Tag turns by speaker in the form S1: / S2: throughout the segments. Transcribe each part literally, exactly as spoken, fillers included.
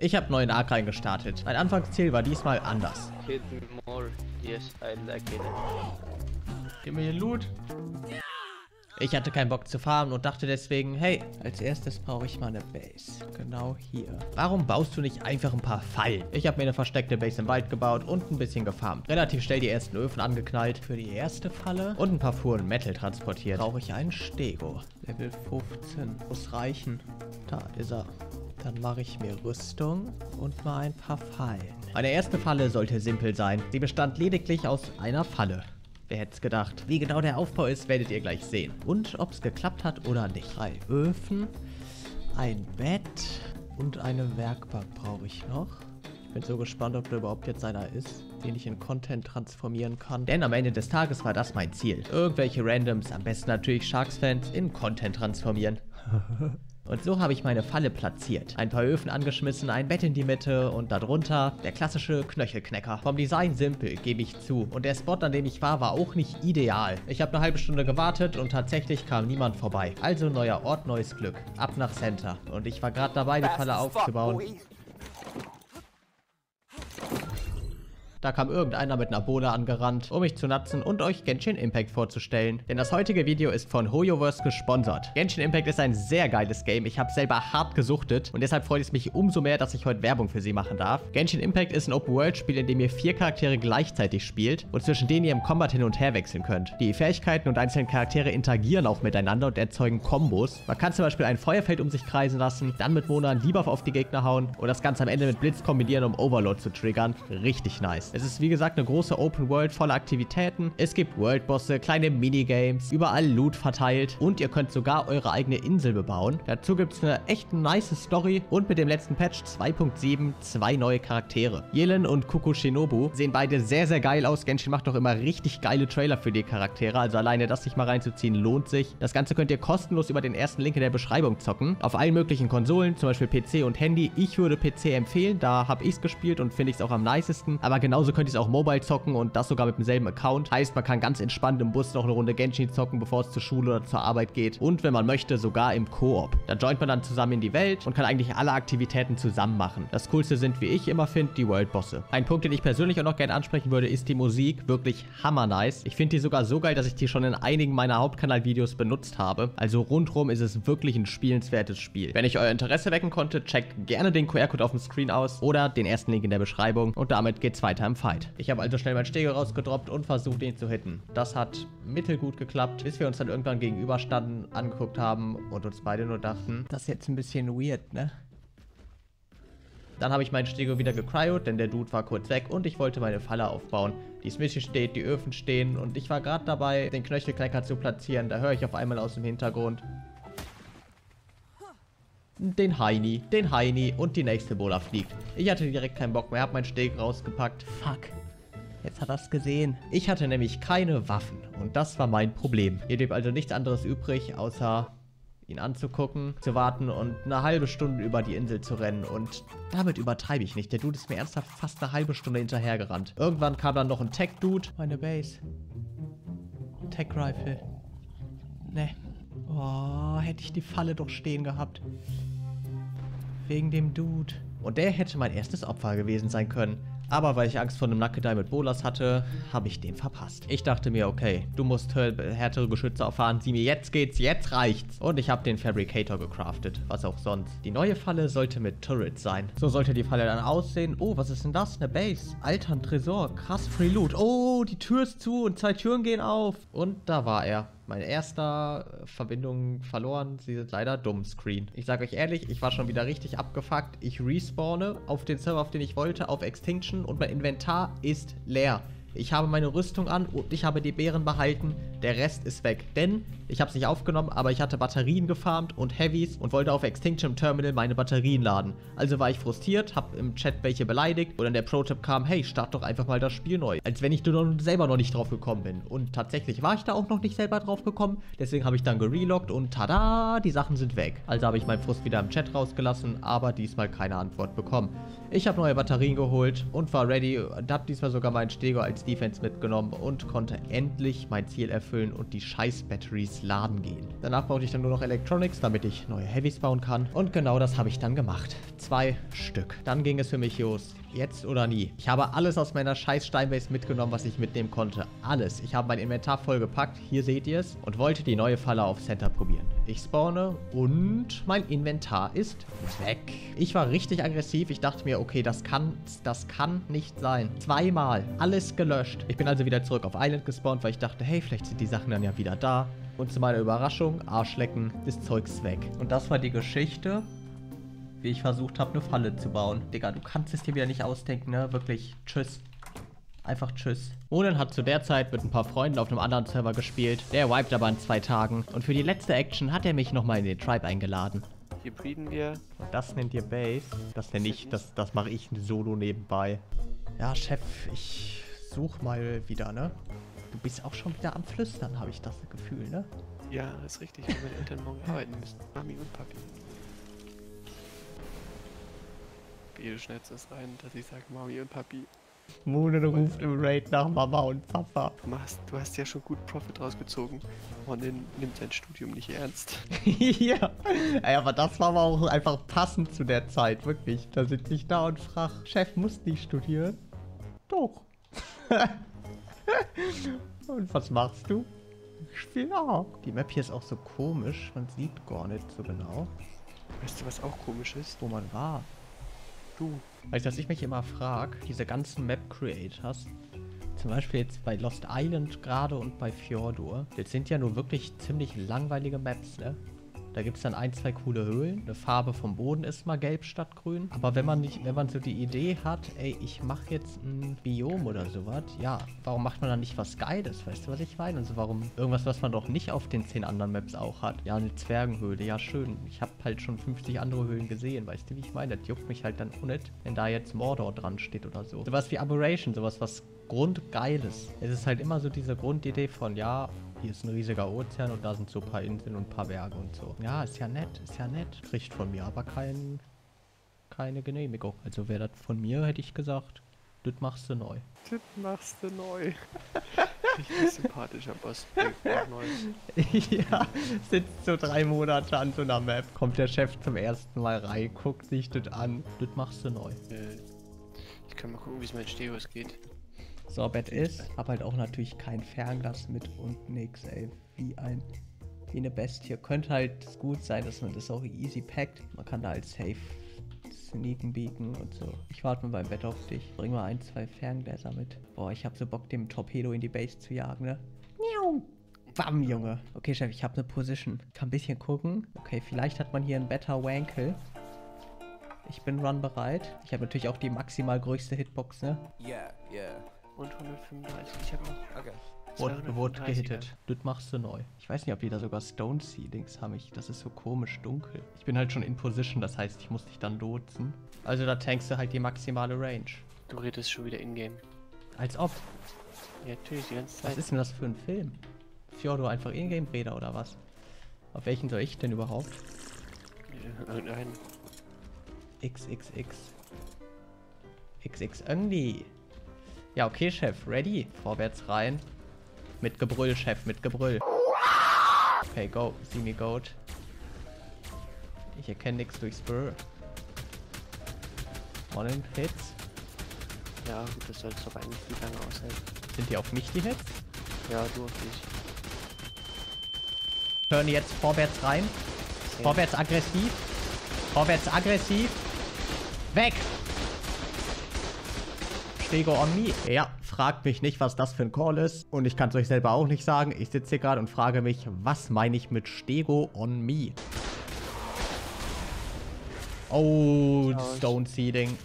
S1: Ich habe neuen Arc reingestartet. Mein Anfangsziel war diesmal anders.
S2: Hit me more. Yes, I like it.
S1: Gib mir den Loot. Ich hatte keinen Bock zu farmen und dachte deswegen, hey, als erstes brauche ich mal eine Base. Genau hier. Warum baust du nicht einfach ein paar Fallen? Ich habe mir eine versteckte Base im Wald gebaut und ein bisschen gefarmt. Relativ schnell die ersten Öfen angeknallt für die erste Falle und ein paar Fuhren Metal transportiert. Brauche ich einen Stego. Level fünfzehn. Muss reichen. Da ist er. Dann mache ich mir Rüstung und mal ein paar Fallen. Meine erste Falle sollte simpel sein. Sie bestand lediglich aus einer Falle. Wer hätte es gedacht? Wie genau der Aufbau ist, werdet ihr gleich sehen. Und ob es geklappt hat oder nicht. Drei Öfen, ein Bett und eine Werkbank brauche ich noch. Ich bin so gespannt, ob da überhaupt jetzt einer ist, den ich in Content transformieren kann. Denn am Ende des Tages war das mein Ziel. Irgendwelche Randoms, am besten natürlich Sharks-Fans, in Content transformieren. Und so habe ich meine Falle platziert. Ein paar Öfen angeschmissen, ein Bett in die Mitte und darunter der klassische Knöchelknecker. Vom Design simpel, gebe ich zu. Und der Spot, an dem ich war, war auch nicht ideal. Ich habe eine halbe Stunde gewartet und tatsächlich kam niemand vorbei. Also neuer Ort, neues Glück. Ab nach Center. Und ich war gerade dabei, die Falle aufzubauen. Da kam irgendeiner mit einer Bohle angerannt, um mich zu natzen und euch Genshin Impact vorzustellen. Denn das heutige Video ist von Hoyoverse gesponsert. Genshin Impact ist ein sehr geiles Game. Ich habe selber hart gesuchtet und deshalb freut es mich umso mehr, dass ich heute Werbung für sie machen darf. Genshin Impact ist ein Open-World-Spiel, in dem ihr vier Charaktere gleichzeitig spielt und zwischen denen ihr im Combat hin und her wechseln könnt. Die Fähigkeiten und einzelnen Charaktere interagieren auch miteinander und erzeugen Kombos. Man kann zum Beispiel ein Feuerfeld um sich kreisen lassen, dann mit Mona einen Debuff auf die Gegner hauen und das Ganze am Ende mit Blitz kombinieren, um Overlord zu triggern. Richtig nice. Es ist wie gesagt eine große Open World voller Aktivitäten. Es gibt Worldbosse, kleine Minigames, überall Loot verteilt und ihr könnt sogar eure eigene Insel bebauen. Dazu gibt es eine echt nice Story und mit dem letzten Patch zwei Punkt sieben zwei neue Charaktere. Yelin und Kukushinobu sehen beide sehr, sehr geil aus. Genshin macht doch immer richtig geile Trailer für die Charaktere, also alleine das sich mal reinzuziehen lohnt sich. Das Ganze könnt ihr kostenlos über den ersten Link in der Beschreibung zocken. Auf allen möglichen Konsolen, zum Beispiel P C und Handy. Ich würde P C empfehlen, da habe ich es gespielt und finde ich es auch am nicesten. Aber genauso könnt ihr es auch mobile zocken und das sogar mit demselben Account. Heißt, man kann ganz entspannt im Bus noch eine Runde Genshin zocken, bevor es zur Schule oder zur Arbeit geht. Und wenn man möchte, sogar im Koop. Da joint man dann zusammen in die Welt und kann eigentlich alle Aktivitäten zusammen machen. Das Coolste sind, wie ich immer finde, die Worldbosse. Ein Punkt, den ich persönlich auch noch gerne ansprechen würde, ist die Musik. Wirklich hammer nice. Ich finde die sogar so geil, dass ich die schon in einigen meiner Hauptkanalvideos benutzt habe. Also rundrum ist es wirklich ein spielenswertes Spiel. Wenn ich euer Interesse wecken konnte, checkt gerne den Q R-Code auf dem Screen aus oder den ersten Link in der Beschreibung. Und damit geht's weiter im Fight. Ich habe also schnell mein Stego rausgedroppt und versucht, ihn zu hitten. Das hat mittelgut geklappt, bis wir uns dann irgendwann gegenüberstanden, angeguckt haben und uns beide nur dachten, das ist jetzt ein bisschen weird, ne? Dann habe ich meinen Stego wieder gecryot, denn der Dude war kurz weg und ich wollte meine Falle aufbauen. Die Smithy steht, die Öfen stehen und ich war gerade dabei, den Knöchelknacker zu platzieren. Da höre ich auf einmal aus dem Hintergrund den Heini, den Heini und die nächste Bola fliegt. Ich hatte direkt keinen Bock mehr, habe meinen Stego rausgepackt. Fuck. Jetzt hat er es gesehen. Ich hatte nämlich keine Waffen und das war mein Problem. Mir blieb also nichts anderes übrig, außer ihn anzugucken, zu warten und eine halbe Stunde über die Insel zu rennen. Und damit übertreibe ich nicht. Der Dude ist mir ernsthaft fast eine halbe Stunde hinterhergerannt. Irgendwann kam dann noch ein Tech-Dude. Meine Base. Tech-Rifle. Ne. Oh, hätte ich die Falle doch stehen gehabt. Wegen dem Dude. Und der hätte mein erstes Opfer gewesen sein können. Aber weil ich Angst vor einem Nackedei mit Bolas hatte, habe ich den verpasst. Ich dachte mir, okay, du musst härtere Geschütze erfahren. Sieh mir, jetzt geht's, jetzt reicht's. Und ich habe den Fabricator gecraftet, was auch sonst. Die neue Falle sollte mit Turrets sein. So sollte die Falle dann aussehen. Oh, was ist denn das? Eine Base. Alter, ein Tresor. Krass, Free Loot. Oh, die Tür ist zu und zwei Türen gehen auf. Und da war er. Mein erster Verbindung verloren. Sie sind leider dumm Screen. Ich sage euch ehrlich, ich war schon wieder richtig abgefuckt. Ich respawne auf den Server, auf den ich wollte, auf Extinction und mein Inventar ist leer. Ich habe meine Rüstung an und ich habe die Beeren behalten. Der Rest ist weg. Denn ich habe es nicht aufgenommen, aber ich hatte Batterien gefarmt und Heavies und wollte auf Extinction Terminal meine Batterien laden. Also war ich frustriert, habe im Chat welche beleidigt und dann der Pro-Tipp kam, hey, start doch einfach mal das Spiel neu. Als wenn ich nur selber noch nicht drauf gekommen bin. Und tatsächlich war ich da auch noch nicht selber drauf gekommen. Deswegen habe ich dann gereloggt und tada, die Sachen sind weg. Also habe ich meinen Frust wieder im Chat rausgelassen, aber diesmal keine Antwort bekommen. Ich habe neue Batterien geholt und war ready und habe diesmal sogar meinen Stego als Base Defense mitgenommen und konnte endlich mein Ziel erfüllen und die scheiß Batteries laden gehen. Danach brauchte ich dann nur noch Electronics, damit ich neue Heavys bauen kann. Und genau das habe ich dann gemacht. Zwei Stück. Dann ging es für mich los. Jetzt oder nie. Ich habe alles aus meiner scheiß Steinbase mitgenommen, was ich mitnehmen konnte. Alles. Ich habe mein Inventar vollgepackt. Hier seht ihr es. Und wollte die neue Falle auf Center probieren. Ich spawne und mein Inventar ist weg. Ich war richtig aggressiv. Ich dachte mir, okay, das kann, das kann nicht sein. Zweimal. Alles gelöscht. Ich bin also wieder zurück auf Island gespawnt, weil ich dachte, hey, vielleicht sind die Sachen dann ja wieder da. Und zu meiner Überraschung, Arschlecken, ist Zeugs weg. Und das war die Geschichte, wie ich versucht habe, eine Falle zu bauen. Digga, du kannst es dir wieder nicht ausdenken, ne? Wirklich. Tschüss. Einfach tschüss. Monen hat zu der Zeit mit ein paar Freunden auf einem anderen Server gespielt. Der wiped aber in zwei Tagen. Und für die letzte Action hat er mich nochmal in den Tribe eingeladen.
S2: Hier breeden wir.
S1: Und das nennt ihr Base. Das nenne ich, das, das mache ich solo nebenbei. Ja, Chef, ich such mal wieder, ne? Du bist auch schon wieder am Flüstern, habe ich das Gefühl, ne?
S3: Ja, ist richtig, weil meine Eltern morgen arbeiten müssen. Mami und Papi. Wie schnellst es rein, dass ich sage Mami und Papi.
S1: Monen ruft im Raid nach Mama und Papa.
S3: Du hast, du hast ja schon gut Profit rausgezogen. Monin nimmt sein Studium nicht ernst.
S1: Ja, ey, aber das war aber auch einfach passend zu der Zeit, wirklich. Da sitze ich da und frag, Chef, muss nicht studieren? Doch. Und was machst du? Ich spiele auch. Die Map hier ist auch so komisch, man sieht gar nicht so genau,
S3: Weißt du, was auch komisch ist?
S1: wo man war.
S3: Du.
S1: Weißt du, was ich mich immer frage? Diese ganzen Map-Creators, zum Beispiel jetzt bei Lost Island gerade und bei Fjordur, das sind ja nur wirklich ziemlich langweilige Maps, ne? Da gibt es dann ein, zwei coole Höhlen. Eine Farbe vom Boden ist mal gelb statt grün. Aber wenn man nicht, wenn man so die Idee hat, ey, ich mache jetzt ein Biom oder sowas, ja, warum macht man dann nicht was Geiles? Weißt du, was ich meine? Also warum irgendwas, was man doch nicht auf den zehn anderen Maps auch hat? Ja, eine Zwergenhöhle, ja schön. Ich habe halt schon fünfzig andere Höhlen gesehen, weißt du, wie ich meine? Das juckt mich halt dann auch nicht, wenn da jetzt Mordor dran steht oder so. Sowas wie Aberration, sowas was Grundgeiles. Es ist halt immer so diese Grundidee von, ja, hier ist ein riesiger Ozean und da sind so ein paar Inseln und ein paar Berge und so. Ja, ist ja nett, ist ja nett. Kriegt von mir aber kein, keine Genehmigung. Also wäre das von mir, hätte ich gesagt, das machst du neu.
S3: Das machst du neu. Richtig sympathischer Boss. Neu.
S1: Ja, sitzt so drei Monate an so einer Map, kommt der Chef zum ersten Mal rein, guckt sich das an, das machst du neu.
S3: Äh, ich kann mal gucken, wie es mit Stereos geht.
S1: So, Bett ist, hab halt auch natürlich kein Fernglas mit und nix, ey, wie ein, wie eine Bestie. Könnte halt gut sein, dass man das auch easy packt. Man kann da halt safe sneaken, beaken und so. Ich warte mal beim Bett auf dich. Bring mal ein, zwei Ferngläser mit. Boah, ich hab so Bock, dem Torpedo in die Base zu jagen, ne? Miau. Bam, Junge. Okay, Chef, ich hab eine Position. Kann ein bisschen gucken. Okay, vielleicht hat man hier einen Better Wankel. Ich bin run bereit. Ich habe natürlich auch die maximal größte Hitbox, ne?
S4: Ja, yeah, ja. Yeah.
S3: Und hundertfünfunddreißig, ich habe auch.
S4: Okay.
S1: Wurde, wurde gehittet. Das machst du neu. Ich weiß nicht, ob die da sogar Stone Ceilings haben. Ich, das ist so komisch dunkel. Ich bin halt schon in Position, das heißt, ich muss dich dann lotsen. Also da tankst du halt die maximale Range.
S3: Du redest schon wieder in-game.
S1: Als ob.
S3: Ja, natürlich, die ganze Zeit.
S1: Was ist denn das für ein Film? Fjordur einfach in-game-Räder oder was? Auf welchen soll ich denn überhaupt?
S3: Irgendein.
S1: X X X. X X irgendwie. Ja, okay, Chef. Ready? Vorwärts rein. Mit Gebrüll, Chef. Mit Gebrüll. Okay, go. See me goat. Ich erkenne nichts durch Spur. One Hits.
S3: Ja, gut, das soll es doch eigentlich viel lange aushalten.
S1: Sind die auf mich die Hits?
S3: Ja, du auf dich.
S1: Turn jetzt vorwärts rein.
S3: Okay.
S1: Vorwärts aggressiv. Vorwärts aggressiv. Weg! Stego on me. Ja, fragt mich nicht, was das für ein Call ist. Und ich kann es euch selber auch nicht sagen. Ich sitze hier gerade und frage mich, was meine ich mit Stego on me? Oh, Stone Seeding.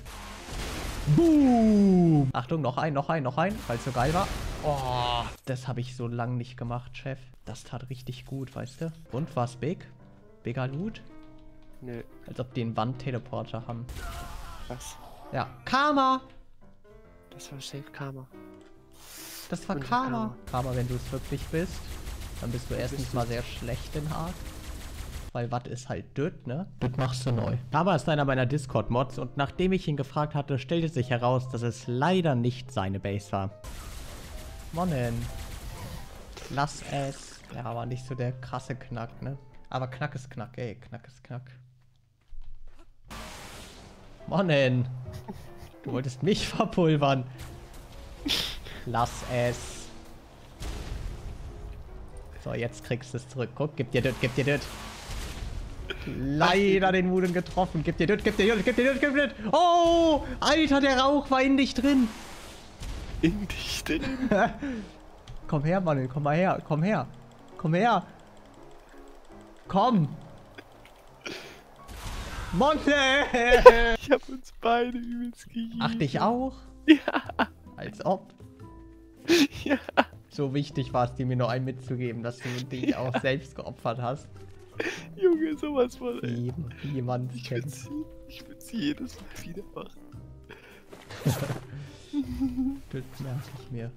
S1: Boom! Achtung, noch ein, noch ein, noch ein, weil es so geil war. Oh, das habe ich so lange nicht gemacht, Chef. Das tat richtig gut, weißt du? Und war's big? Bigger Loot?
S3: Nö.
S1: Als ob die einen Wandteleporter haben.
S3: Was?
S1: Ja. Karma!
S3: Das war Safe Karma.
S1: Das war
S3: Und
S1: Karma.
S3: Karma.
S1: Karma, wenn du es wirklich bist, dann bist du erstens
S3: bist
S1: mal sehr schlecht in Ark. Weil was ist halt Düt, ne? Düt machst du neu. Karma ist einer meiner Discord-Mods und nachdem ich ihn gefragt hatte, stellte sich heraus, dass es leider nicht seine Base war. Monnen. Lass es. Ja, aber nicht so der krasse Knack, ne? Aber Knack ist Knack, ey. Knack ist Knack. Monnen. Du wolltest mich verpulvern. Lass es. So, jetzt kriegst du es zurück. Guck, gib dir das, gib dir das. Leider den Muden getroffen. Gib dir das, gib dir das, gib dir das, gib dir das. Oh, Alter, der Rauch war in dich drin.
S3: In dich drin?
S1: Komm her, Mann, komm mal her, komm her. Komm her. Komm. Monte!
S3: Ich hab uns beide übelst gejagt.
S1: Ach, dich auch?
S3: Ja.
S1: Als ob.
S3: Ja.
S1: So wichtig war es dir, mir nur einen mitzugeben, dass du dich
S3: Ja.
S1: auch selbst geopfert hast.
S3: Junge, sowas von, ey.
S1: Wie, wie man
S3: Ich
S1: kennt.
S3: würd's, ich würd's jedes Mal wieder machen.
S1: Das merke ich mir.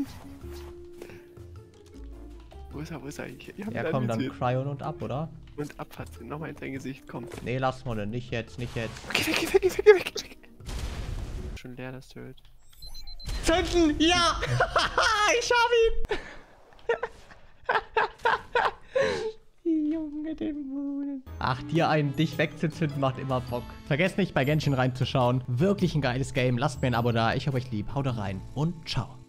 S3: Wo ist er, wo ist er eigentlich? Ich hab
S1: Ja,
S3: ihn
S1: komm, dann
S3: analysiert.
S1: Cryon und ab, oder?
S3: Und abfasst nochmal in sein Gesicht, komm.
S1: Nee, lass mal, nicht jetzt, nicht jetzt.
S3: Okay, weg, weg, weg, weg, weg, weg. Schon leer, das Turret.
S1: Zünden! Ja! Ich hab ihn! Junge, Dämonen. Ach, dir einen dich wegzuzünden macht immer Bock. Vergesst nicht, bei Genshin reinzuschauen. Wirklich ein geiles Game. Lasst mir ein Abo da. Ich hab euch lieb. Haut rein und ciao.